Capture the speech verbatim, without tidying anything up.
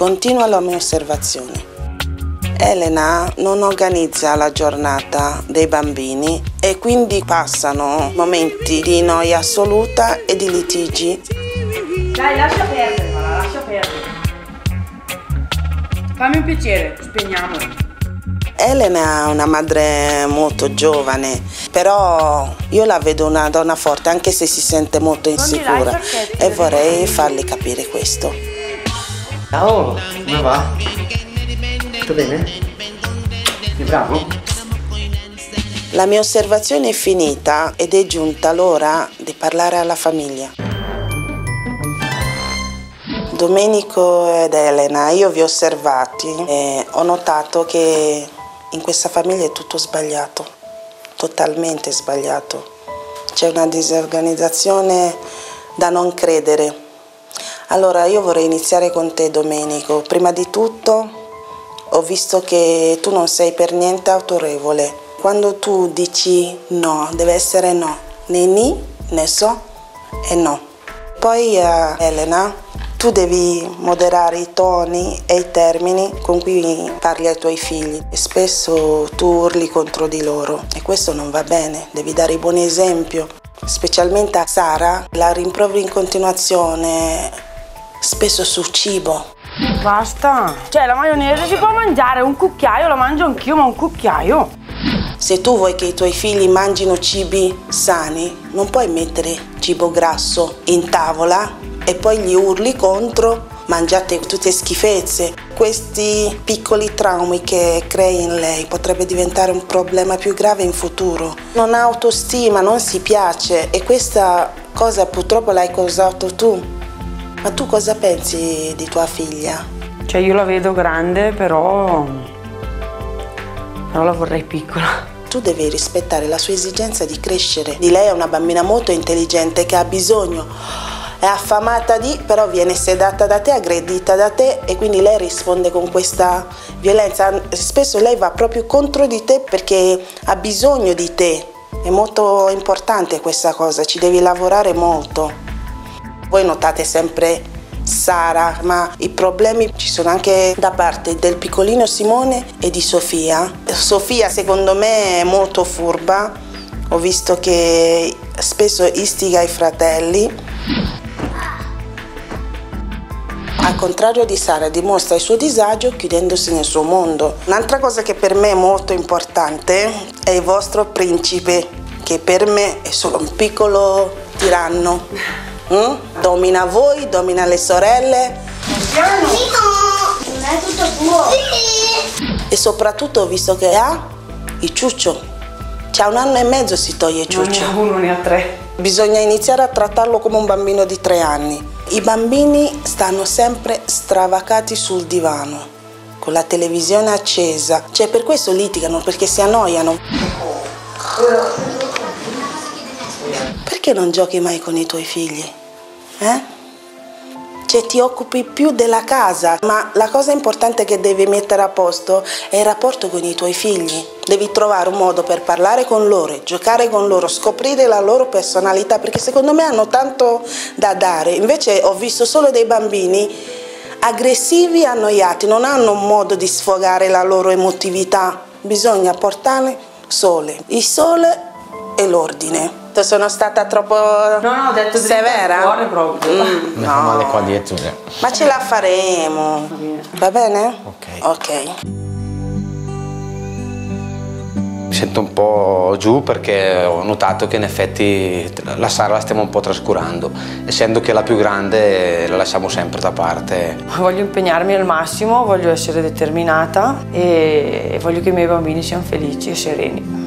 Continua la mia osservazione. Elena non organizza la giornata dei bambini e quindi passano momenti di noia assoluta e di litigi. Dai, lascia perdere, ma la lascia perdere. Fammi un piacere, spegniamolo. Elena è una madre molto giovane, però io la vedo una donna forte, anche se si sente molto insicura, e vorrei farle capire questo. Ciao, come va? Tutto bene? Sei bravo? La mia osservazione è finita ed è giunta l'ora di parlare alla famiglia. Domenico ed Elena, io vi ho osservati e ho notato che in questa famiglia è tutto sbagliato, totalmente sbagliato. C'è una disorganizzazione da non credere. Allora io vorrei iniziare con te, Domenico. Prima di tutto ho visto che tu non sei per niente autorevole. Quando tu dici no, deve essere no, né ni, né so e no. Poi uh, Elena, tu devi moderare i toni e i termini con cui parli ai tuoi figli. E spesso tu urli contro di loro e questo non va bene, devi dare il buon esempio. Specialmente a Sara, la rimproveri in continuazione, spesso sul cibo. Basta! Cioè la maionese si può mangiare, un cucchiaio la mangio anch'io, ma un cucchiaio. Se tu vuoi che i tuoi figli mangino cibi sani, non puoi mettere cibo grasso in tavola e poi gli urli contro, mangiate tutte schifezze. Questi piccoli traumi che crei in lei potrebbe diventare un problema più grave in futuro. Non ha autostima, non si piace e questa cosa purtroppo l'hai causato tu. Ma tu cosa pensi di tua figlia? Cioè io la vedo grande, però, però la vorrei piccola. Tu devi rispettare la sua esigenza di crescere. Di lei è una bambina molto intelligente che ha bisogno, è affamata di, però viene sedata da te, aggredita da te e quindi lei risponde con questa violenza. Spesso lei va proprio contro di te perché ha bisogno di te. È molto importante questa cosa, ci devi lavorare molto. Voi notate sempre Sara, ma i problemi ci sono anche da parte del piccolino Simone e di Sofia. Sofia secondo me è molto furba, ho visto che spesso istiga i fratelli. Al contrario di Sara, dimostra il suo disagio chiudendosi nel suo mondo. Un'altra cosa che per me è molto importante è il vostro principe, che per me è solo un piccolo tiranno. Mm? Domina voi, domina le sorelle. Piano! Non è tutto tuo! E soprattutto ho visto che ha il ciuccio. C'ha un anno e mezzo si toglie il ciuccio. Non ne ha uno, ne ha tre. Bisogna iniziare a trattarlo come un bambino di tre anni. I bambini stanno sempre stravacati sul divano, con la televisione accesa. Cioè per questo litigano, perché si annoiano. Perché non giochi mai con i tuoi figli? Eh? Cioè ti occupi più della casa, ma la cosa importante che devi mettere a posto è il rapporto con i tuoi figli. Devi trovare un modo per parlare con loro, giocare con loro, scoprire la loro personalità, perché secondo me hanno tanto da dare. Invece ho visto solo dei bambini aggressivi e annoiati, non hanno un modo di sfogare la loro emotività. Bisogna portare sole, il sole e l'ordine. Sono stata troppo no, no, ho detto severa? Cuore proprio. Mm, Mi fa no. male qua dietro. Ma ce la faremo. Va bene? Ok. Ok. Mi sento un po' giù perché ho notato che in effetti la Sara la stiamo un po' trascurando. Essendo che la più grande la lasciamo sempre da parte. Voglio impegnarmi al massimo, voglio essere determinata e voglio che i miei bambini siano felici e sereni.